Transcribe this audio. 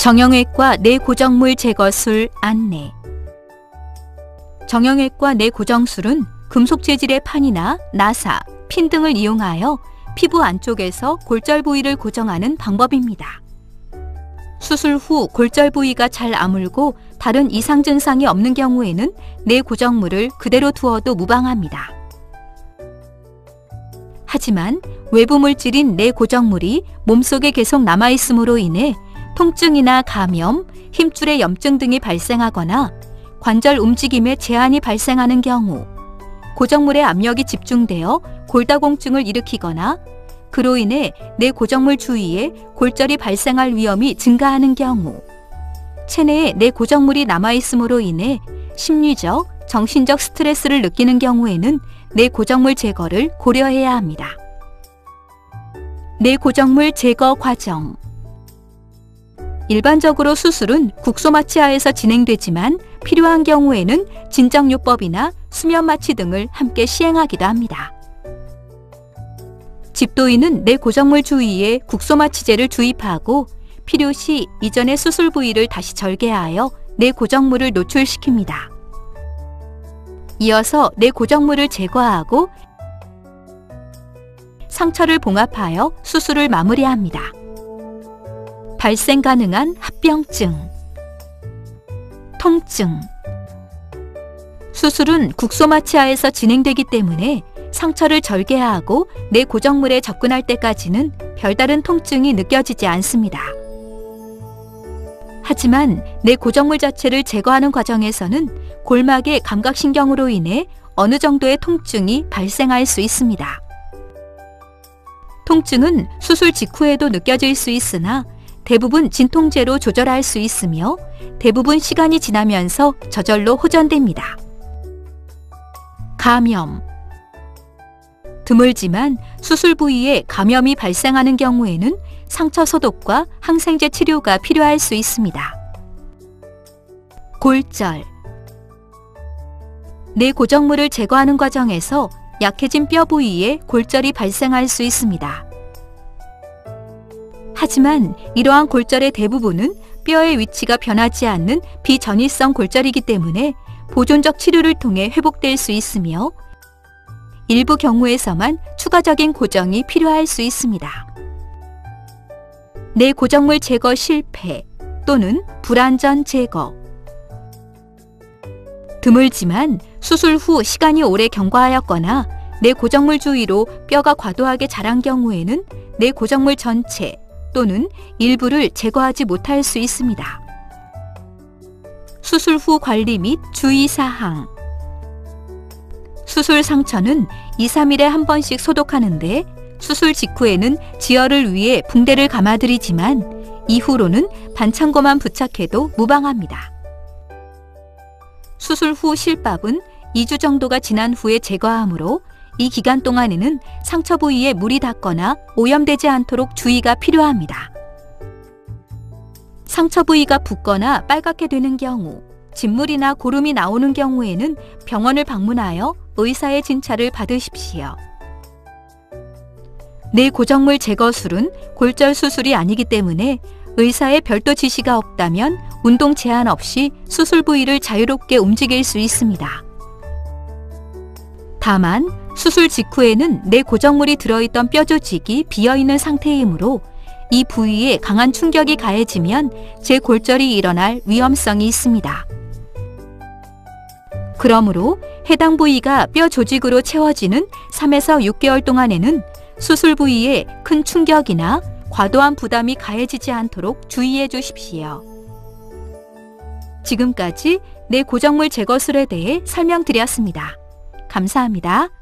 정형외과 뇌고정물 제거술 안내. 정형외과 뇌고정술은 금속 재질의 판이나 나사, 핀 등을 이용하여 피부 안쪽에서 골절 부위를 고정하는 방법입니다. 수술 후 골절 부위가 잘 아물고 다른 이상 증상이 없는 경우에는 뇌고정물을 그대로 두어도 무방합니다. 하지만 외부 물질인 뇌고정물이 몸속에 계속 남아있음으로 인해 통증이나 감염, 힘줄의 염증 등이 발생하거나 관절 움직임에 제한이 발생하는 경우, 고정물의 압력이 집중되어 골다공증을 일으키거나 그로 인해 뇌고정물 주위에 골절이 발생할 위험이 증가하는 경우, 체내에 뇌고정물이 남아있음으로 인해 심리적, 정신적 스트레스를 느끼는 경우에는 뇌고정물 제거를 고려해야 합니다. 뇌고정물 제거 과정. 일반적으로 수술은 국소마취하에서 진행되지만 필요한 경우에는 진정요법이나 수면마취 등을 함께 시행하기도 합니다. 집도인은 뇌고정물 주위에 국소마취제를 주입하고 필요시 이전의 수술 부위를 다시 절개하여 뇌고정물을 노출시킵니다. 이어서 뇌고정물을 제거하고 상처를 봉합하여 수술을 마무리합니다. 발생 가능한 합병증, 통증. 수술은 국소마취하에서 진행되기 때문에 상처를 절개하고 뇌고정물에 접근할 때까지는 별다른 통증이 느껴지지 않습니다. 하지만 뇌고정물 자체를 제거하는 과정에서는 골막의 감각신경으로 인해 어느 정도의 통증이 발생할 수 있습니다. 통증은 수술 직후에도 느껴질 수 있으나 대부분 진통제로 조절할 수 있으며 대부분 시간이 지나면서 저절로 호전됩니다. 감염. 드물지만 수술 부위에 감염이 발생하는 경우에는 상처 소독과 항생제 치료가 필요할 수 있습니다. 골절. 뇌고정물을 제거하는 과정에서 약해진 뼈 부위에 골절이 발생할 수 있습니다. 하지만 이러한 골절의 대부분은 뼈의 위치가 변하지 않는 비전이성 골절이기 때문에 보존적 치료를 통해 회복될 수 있으며 일부 경우에서만 추가적인 고정이 필요할 수 있습니다. 뇌고정물 제거 실패 또는 불완전 제거. 드물지만 수술 후 시간이 오래 경과하였거나 뇌고정물 주위로 뼈가 과도하게 자란 경우에는 뇌고정물 전체 또는 일부를 제거하지 못할 수 있습니다. 수술 후 관리 및 주의사항. 수술 상처는 2, 3일에 한 번씩 소독하는데 수술 직후에는 지혈을 위해 붕대를 감아드리지만 이후로는 반창고만 부착해도 무방합니다. 수술 후 실밥은 2주 정도가 지난 후에 제거하므로 이 기간 동안에는 상처 부위에 물이 닿거나 오염되지 않도록 주의가 필요합니다. 상처 부위가 붓거나 빨갛게 되는 경우, 진물이나 고름이 나오는 경우에는 병원을 방문하여 의사의 진찰을 받으십시오. 뇌고정물 제거술은 골절 수술이 아니기 때문에 의사의 별도 지시가 없다면 운동 제한 없이 수술 부위를 자유롭게 움직일 수 있습니다. 다만 수술 직후에는 뇌고정물이 들어있던 뼈 조직이 비어있는 상태이므로 이 부위에 강한 충격이 가해지면 재골절이 일어날 위험성이 있습니다. 그러므로 해당 부위가 뼈 조직으로 채워지는 3에서 6개월 동안에는 수술 부위에 큰 충격이나 과도한 부담이 가해지지 않도록 주의해 주십시오. 지금까지 뇌고정물 제거술에 대해 설명드렸습니다. 감사합니다.